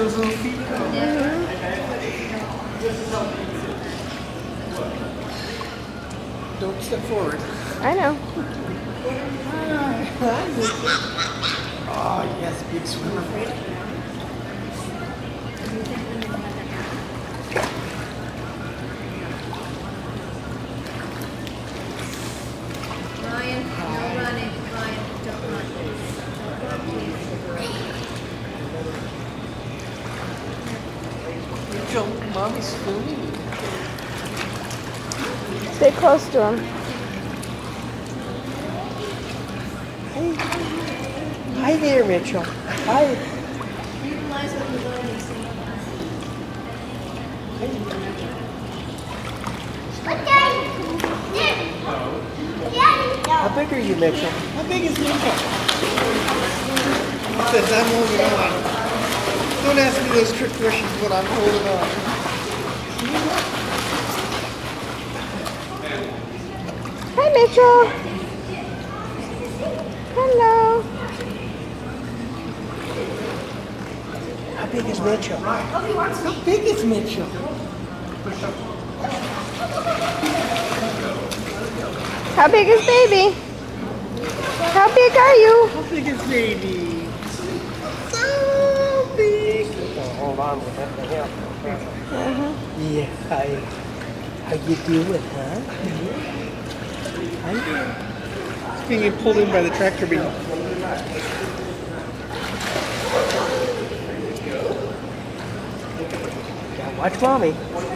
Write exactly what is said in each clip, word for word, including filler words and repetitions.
those little feet go. Mm-hmm. Don't step forward. I know. Oh, yes, big swimmer. Ryan, no running. Ryan, don't run. Don't run, please. Rachel, mommy's filming. Stay close to him. Hi there, Mitchell. Hi. Utilize what you learned in How big are you, Mitchell? How big is Mitchell? He says, I'm holding on. Don't ask me those trick questions, but I'm holding on. Hi, Mitchell. Hello. How big is Mitchell? How big is Mitchell? How big is baby? How big are you? How big is baby? So big. Oh, hold on, we have to help. Uh-huh. Yeah, hi. How you doing, huh? How you doing? It's being pulled in by the tractor beam. Yeah, watch mommy.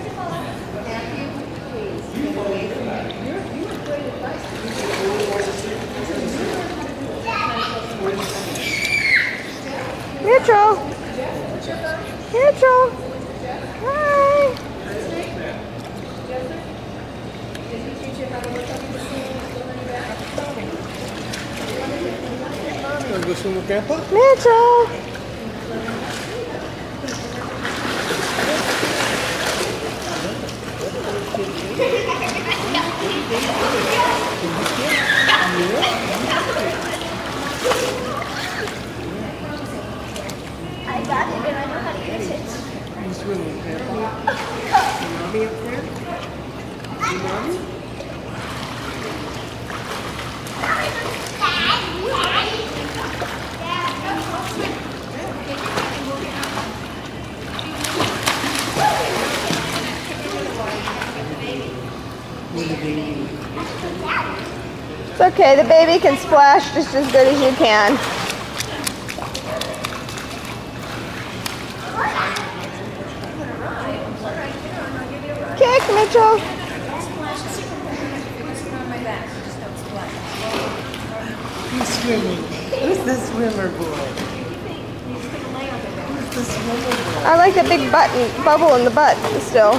Mitchell. Mitchell. Hi. You want to go swim with Grandpa? Mitchell. I got it and I know how to use it. You swim with Grandpa? You mommy up there? You mommy? It's okay. The baby can splash just as good as you can. Kick, Mitchell. He's swimming. Who's the swimmer boy? Who's the swimmer boy? I like the big button bubble in the butt still.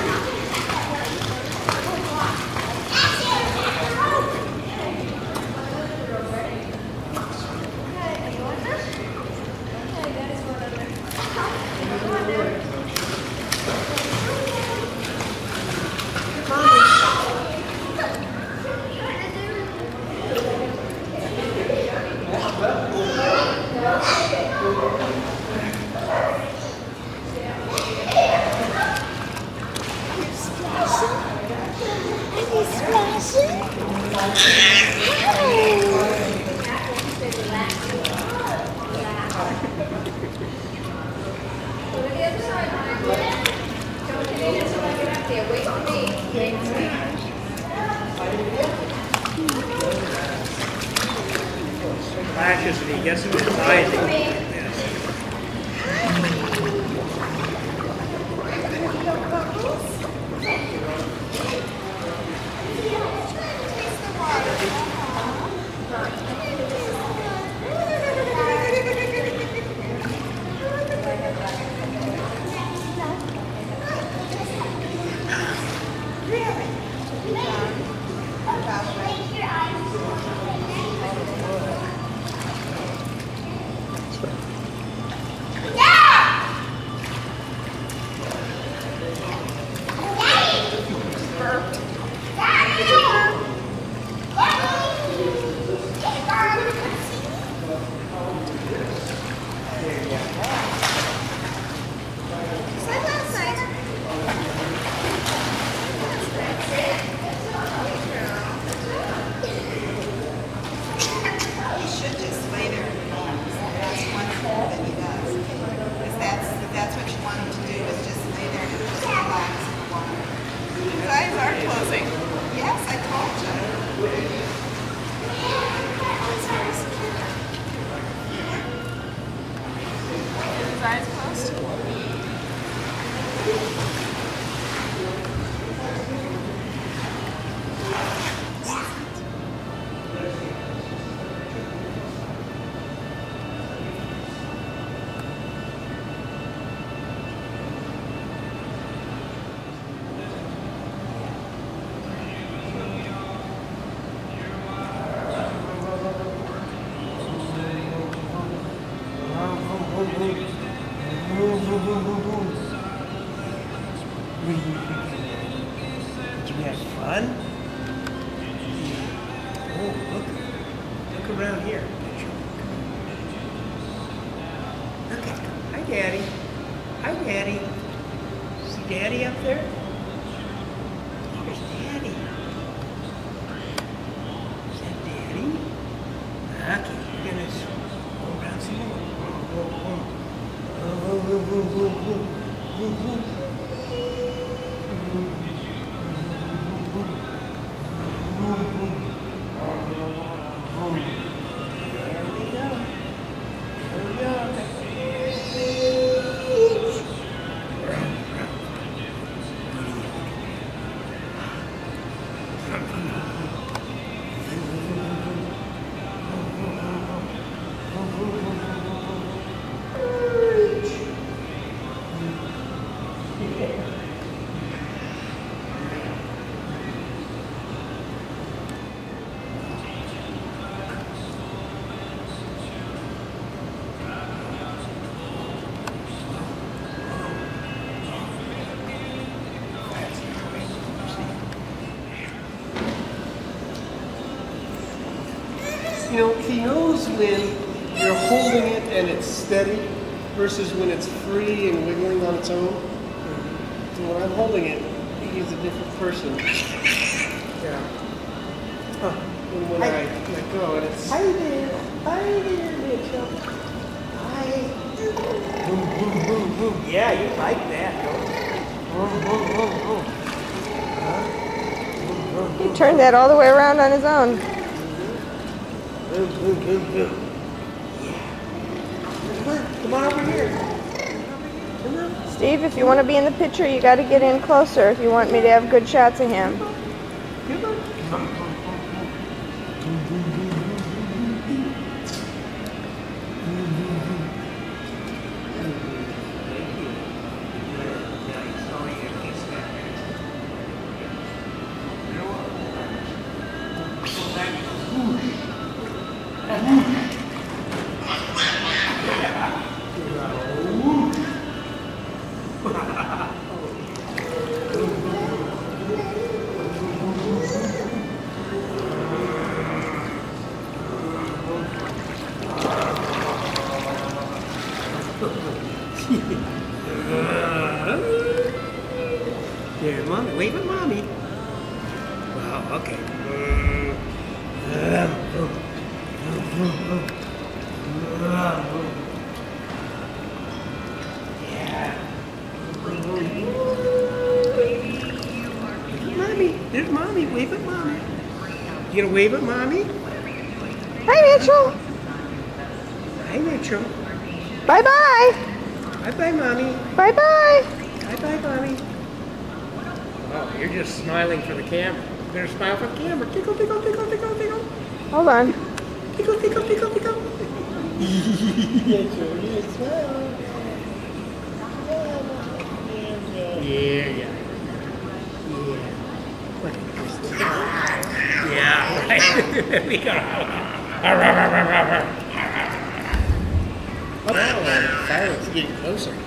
Flashes and he gets him rising. What are you thinking? Did you have fun? Oh, look. Look around here. Look at him. Hi, Daddy. Hi, Daddy. See Daddy up there? There's Daddy. Is that Daddy? Okay, we're gonna go around some more. Whoa, whoa, whoa. Whoa, whoa, whoa, whoa, whoa, whoa. You know, he knows when you're holding it and it's steady versus when it's free and wiggling on its own. So when I'm holding it, he's a different person. Yeah. Huh. And when I, I let go and it's... Hi there. Hi there, Mitchell. Hi. Boom, boom, boom, boom. Yeah, you like that, don't you? Boom, boom, boom, boom. Huh? Boom, boom, boom. He turned that all the way around on his own. Boom, boom, boom, boom. Yeah. Come on, come on over here. Come on. Steve, if you want to be in the picture, you got to get in closer if you want me to have good shots of him. Come on. Come on. There, Mommy. Wave at Mommy. Wow, okay. Yeah. Mommy. There's Mommy. Wave at Mommy. You gonna wave at Mommy? Hi, Mitchell. Hi, Mitchell. Bye-bye. Bye-bye, Mommy. Bye-bye. Bye-bye, Mommy. Oh, you're just smiling for the camera. You better smile for the camera. Tickle, tickle, tickle, tickle, tickle. Hold on. Tickle, tickle, tickle, tickle. Yeah, smile. Yeah, yeah. Yeah. What is this? Yeah, right. We go. Oh, the fireworks getting closer.